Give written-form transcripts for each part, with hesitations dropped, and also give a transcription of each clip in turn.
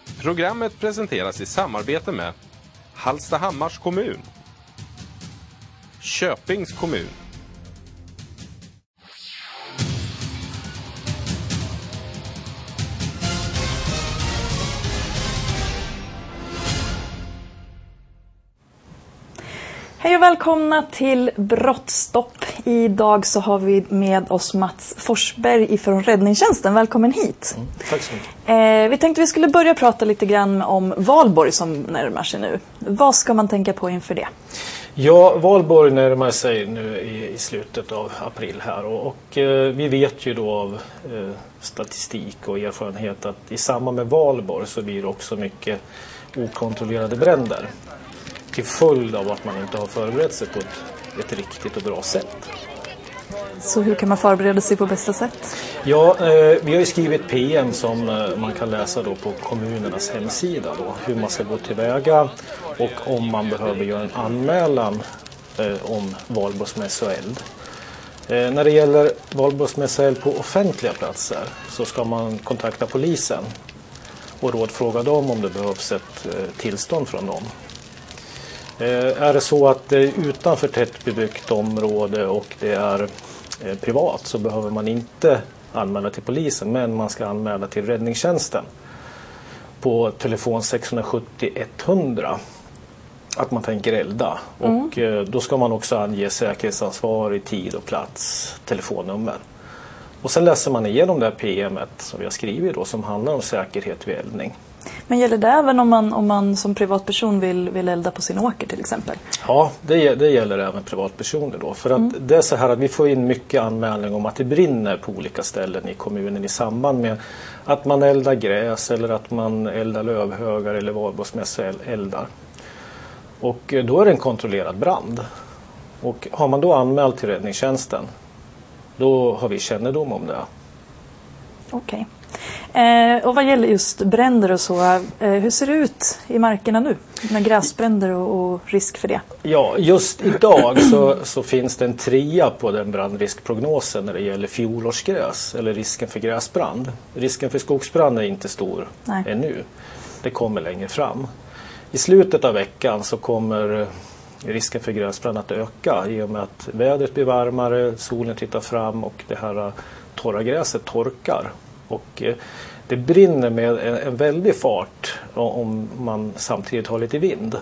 Programmet presenteras i samarbete med Hallstahammars kommun, Köpings kommun, Hej och välkomna till Brottstopp. Idag så har vi med oss Mats Forsberg från Räddningstjänsten. Välkommen hit. Tack så mycket. Vi tänkte vi skulle börja prata lite grann om Valborg som närmar sig nu. Vad ska man tänka på inför det? Ja, Valborg närmar sig nu i slutet av april här och vi vet ju då av statistik och erfarenhet att i samband med Valborg så blir det också mycket okontrollerade bränder till följd av att man inte har förberett sig på ett riktigt och bra sätt. Så hur kan man förbereda sig på bästa sätt? Ja, vi har ju skrivit PM som man kan läsa då på kommunernas hemsida då, hur man ska gå tillväga och om man behöver göra en anmälan om valborgsmässa och eld. När det gäller valborgsmässa och eld på offentliga platser så ska man kontakta polisen och rådfråga dem om det behövs ett tillstånd från dem. Är det så att det är utanför tättbebyggt område och det är privat så behöver man inte anmäla till polisen, men man ska anmäla till räddningstjänsten på telefon 670 100 att man tänker elda. Och då ska man också ange säkerhetsansvar i tid och plats, telefonnummer. Och sen läser man igenom det här PM:et som vi har skrivit då, som handlar om säkerhet vid eldning. Men gäller det även om man som privatperson vill elda på sin åker till exempel? Ja, det gäller även privatpersoner då. För att det är så här att vi får in mycket anmälningar om att det brinner på olika ställen i kommunen i samband med att man eldar gräs eller att man eldar lövhögar eller valborgsmässa eldar. Och då är det en kontrollerad brand. Och har man då anmält till räddningstjänsten, då har vi kännedom om det. Okej. Och vad gäller just bränder och så, hur ser det ut i markerna nu med gräsbränder och risk för det? Ja, just idag så finns det en 3 på den brandriskprognosen när det gäller fjolårsgräs eller risken för gräsbrand. Risken för skogsbrand är inte stor ännu. Det kommer längre fram. I slutet av veckan så kommer risken för gräsbrand att öka i och med att vädret blir varmare, solen tittar fram och det här torra gräset torkar. Och det brinner med en väldig fart om man samtidigt har lite vind.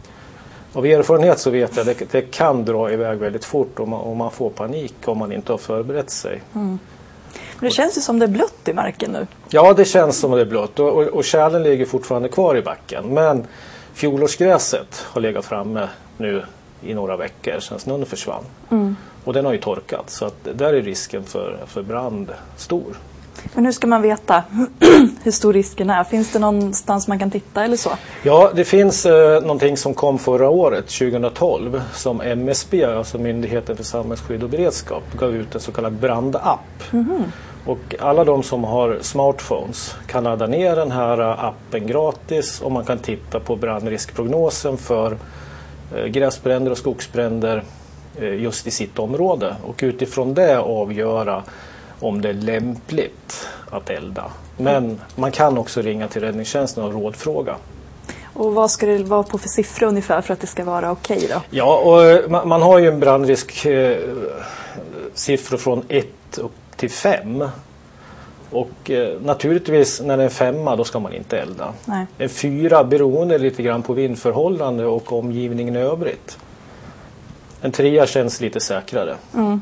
Av erfarenhet så vet jag att det kan dra iväg väldigt fort om man får panik om man inte har förberett sig. Men det känns ju som det är blött i marken nu. Ja, det känns som det är blött och kärlen ligger fortfarande kvar i backen. Men fjolårsgräset har legat framme nu i några veckor sedan snön försvann. Och den har ju torkat så att där är risken för brand stor. Men hur ska man veta hur stor risken är? Finns det någonstans man kan titta eller så? Ja, det finns någonting som kom förra året, 2012, som MSB, alltså Myndigheten för samhällsskydd och beredskap, gav ut en så kallad brandapp. Och alla de som har smartphones kan ladda ner den här appen gratis och man kan titta på brandriskprognosen för gräsbränder och skogsbränder just i sitt område. Och utifrån det avgöra om det är lämpligt att elda. Men man kan också ringa till räddningstjänsten och rådfråga. Och vad ska det vara på för siffror ungefär för att det ska vara okej då? Ja, och man har ju en brandrisk siffror från 1 upp till 5. Och naturligtvis när det är 5 då ska man inte elda. Nej. En 4 beroende lite grann på vindförhållande och omgivningen i övrigt. En 3 känns lite säkrare.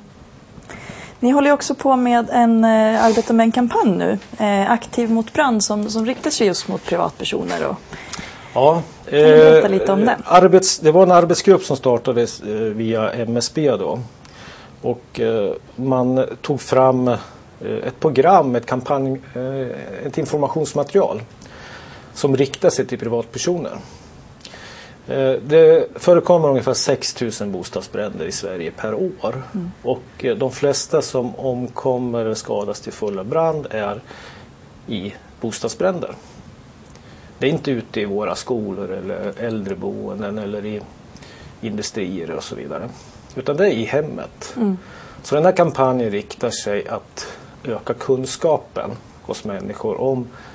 Ni håller ju också på med arbetar med en kampanj nu, Aktiv mot brand, som riktar sig just mot privatpersoner. Ja, kan du berätta lite om den? Det var en arbetsgrupp som startades via MSB då. Och man tog fram ett program, ett informationsmaterial som riktar sig till privatpersoner. Det förekommer ungefär 6 000 bostadsbränder i Sverige per år. Och de flesta som omkommer eller skadas till full brand är i bostadsbränder. Det är inte ute i våra skolor eller äldreboenden eller i industrier och så vidare. Utan det är i hemmet. Så den här kampanjen riktar sig att öka kunskapen hos människor om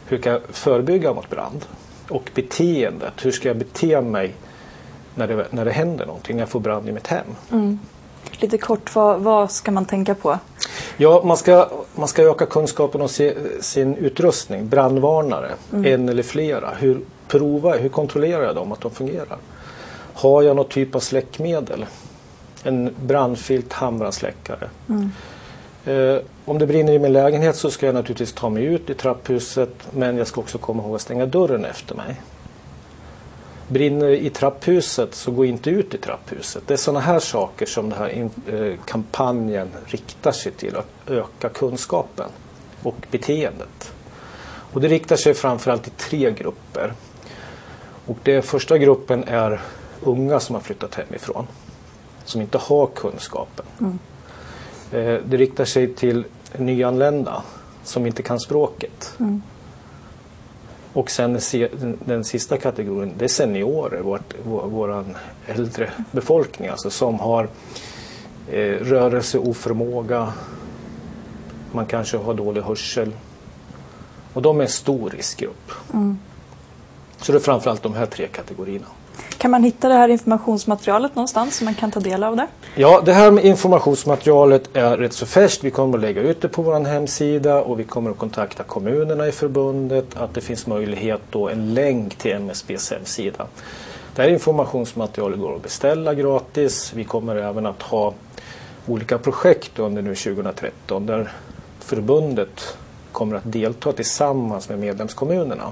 hur kan jag förebygga mot brand? Och beteendet, hur ska jag bete mig när det händer någonting, när jag får brand i mitt hem? Lite kort, vad ska man tänka på? Ja, man ska öka kunskapen om sin utrustning, brandvarnare, en eller flera. Hur kontrollerar jag dem att de fungerar? Har jag någon typ av släckmedel? En brandfilt, handbrandsläckare. Om det brinner i min lägenhet så ska jag naturligtvis ta mig ut i trapphuset, men jag ska också komma ihåg att stänga dörren efter mig. Brinner i trapphuset så gå inte ut i trapphuset. Det är sådana här saker som den här kampanjen riktar sig till, att öka kunskapen och beteendet. Och det riktar sig framförallt till 3 grupper. Och den första gruppen är unga som har flyttat hemifrån, som inte har kunskapen. Det riktar sig till nyanlända som inte kan språket. Och sen den sista kategorin, det är seniorer, våran äldre befolkning, alltså som har rörelseoförmåga, man kanske har dålig hörsel. Och de är en stor riskgrupp. Så det är framförallt de här 3 kategorierna. Kan man hitta det här informationsmaterialet någonstans så man kan ta del av det? Ja, det här med informationsmaterialet är rätt så färskt. Vi kommer att lägga ut det på vår hemsida och vi kommer att kontakta kommunerna i förbundet att det finns möjlighet då en länk till MSBs hemsida. Det här informationsmaterialet går att beställa gratis. Vi kommer även att ha olika projekt under nu 2013 där förbundet kommer att delta tillsammans med medlemskommunerna.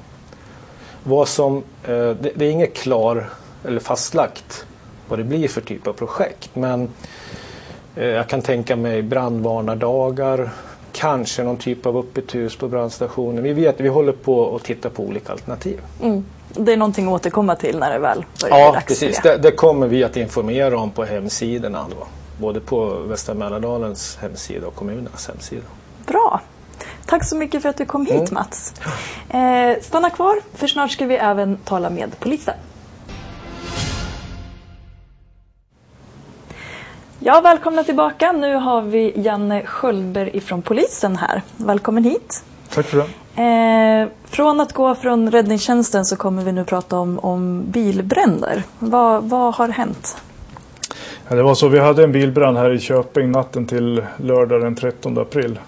Det är inget klar eller fastlagt vad det blir för typ av projekt, men jag kan tänka mig brandvarnardagar, kanske någon typ av öppet hus på brandstationen. Vi håller på att titta på olika alternativ. Det är någonting att återkomma till när det väl börjar dags precis. för det. Det kommer vi att informera om på hemsidorna då. Både på Västra Mälardalens hemsida och kommunernas hemsida. Bra! Tack så mycket för att du kom hit, Mats. Stanna kvar, för snart ska vi även tala med polisen. Ja, välkomna tillbaka. Nu har vi Janne Sköldberg ifrån polisen här. Välkommen hit. Tack för det. Från att gå från räddningstjänsten så kommer vi nu prata om bilbränder. Vad har hänt? Ja, det var så, vi hade en bilbrand här i Köping natten till lördag den 13 april.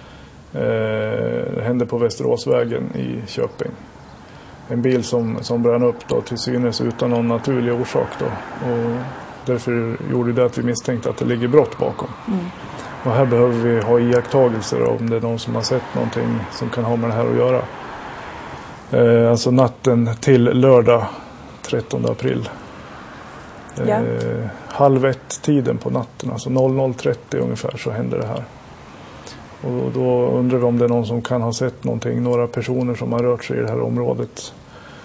Det hände på Västeråsvägen i Köping. En bil som brann upp då, till synes utan någon naturlig orsak då. Och därför gjorde det att vi misstänkte att det ligger brott bakom. Och här behöver vi ha iakttagelser om det är någon som har sett någonting som kan ha med det här att göra. Alltså natten till lördag 13 april. Ja. 12:30 på natten, alltså 00:30 ungefär, så hände det här. Och då undrar vi om det är någon som kan ha sett någonting, några personer som har rört sig i det här området.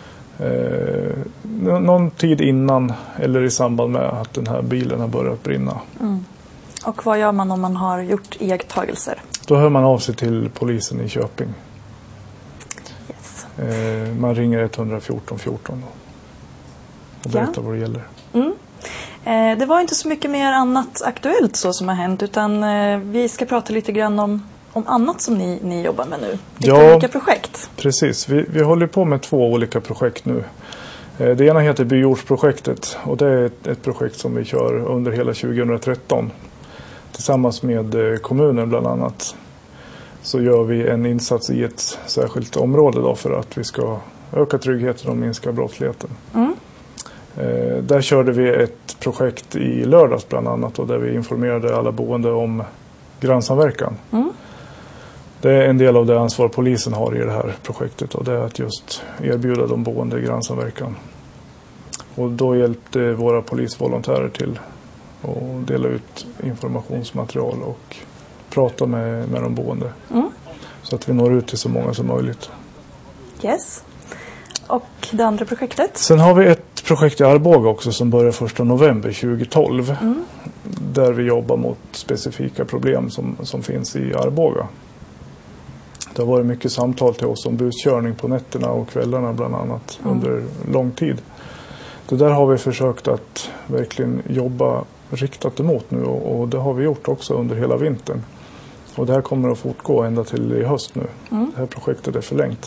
Någon tid innan eller i samband med att den här bilen har börjat brinna. Och vad gör man om man har gjort iakttagelser? Då hör man av sig till polisen i Köping. Yes. Man ringer 114 14 och berättar vad det gäller. Det var inte så mycket mer annat aktuellt så som har hänt, utan vi ska prata lite grann om annat som ni jobbar med nu. Lite olika projekt. Precis. Vi håller på med 2 olika projekt nu. Det ena heter Byordsprojektet och det är ett projekt som vi kör under hela 2013. Tillsammans med kommunen bland annat så gör vi en insats i ett särskilt område då för att vi ska öka tryggheten och minska brottsligheten. Där körde vi ett projekt i lördags bland annat och där vi informerade alla boende om grannsamverkan. Det är en del av det ansvar polisen har i det här projektet och det är att just erbjuda de boende grannsamverkan. Och då hjälpte våra polisvolontärer till att dela ut informationsmaterial och prata med de boende. Så att vi når ut till så många som möjligt. Yes. Och det andra projektet? Sen har vi ett projekt i Arboga också som börjar 1 november 2012. Där vi jobbar mot specifika problem som finns i Arboga. Det har varit mycket samtal till oss om buskörning på nätterna och kvällarna bland annat under lång tid. Det där har vi försökt att verkligen jobba riktat emot nu och det har vi gjort också under hela vintern. Och det här kommer att fortgå ända till i höst nu. Det här projektet är förlängt.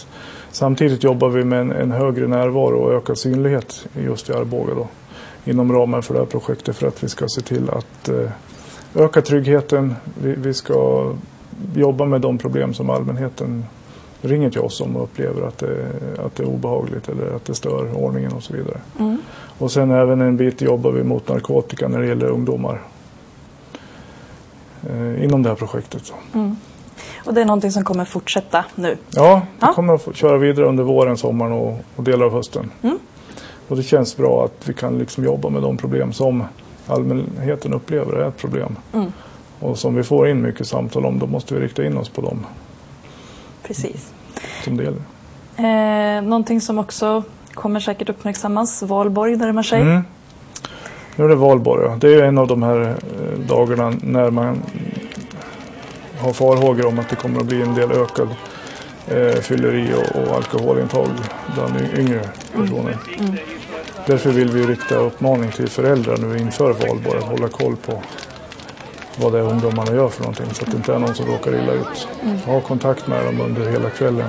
Samtidigt jobbar vi med en högre närvaro och ökad synlighet just i Arboga då, inom ramen för det här projektet för att vi ska se till att öka tryggheten. Vi ska jobba med de problem som allmänheten ringer till oss om och upplever att det är obehagligt eller att det stör ordningen och så vidare. Och sen även en bit jobbar vi mot narkotika när det gäller ungdomar inom det här projektet. Och det är någonting som kommer fortsätta nu? Ja, vi kommer att köra vidare under våren, sommaren och delar av hösten. Och det känns bra att vi kan liksom jobba med de problem som allmänheten upplever är ett problem. Och som vi får in mycket samtal om, då måste vi rikta in oss på dem. Precis. Som det gäller. Någonting som också kommer säkert uppmärksammas, valborg närmar sig. Nu är det valborg. Ja. Det är en av de här dagarna när man har farhågor om att det kommer att bli en del ökad fylleri och alkoholintag bland yngre personer. Därför vill vi rikta uppmaning till föräldrar nu inför valborg att hålla koll på vad det är ungdomarna gör för någonting så att det inte är någon som råkar illa ut. Ha kontakt med dem under hela kvällen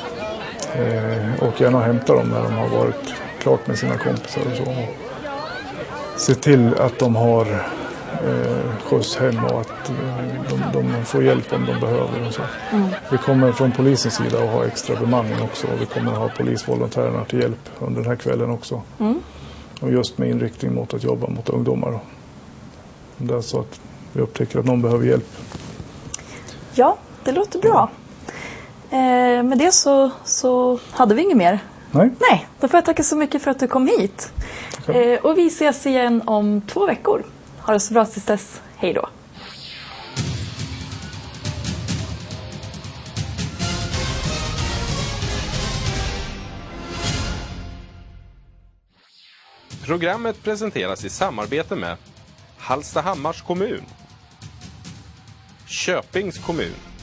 och gärna hämta dem när de har varit klart med sina kompisar och så. Se till att de har skjuts hem och att de får hjälp om de behöver. Och så. Vi kommer från polisens sida att ha extra bemanning också och vi kommer att ha polisvolontärerna till hjälp under den här kvällen också. Och just med inriktning mot att jobba mot ungdomar. Då. Det är så att vi upptäcker att någon behöver hjälp. Ja, det låter bra. Med det så hade vi inget mer. Nej, då får jag tacka så mycket för att du kom hit. Och vi ses igen om 2 veckor. Ha det så bra tills dess. Hej då. Programmet presenteras i samarbete med Hallstahammars kommun, Köpings kommun,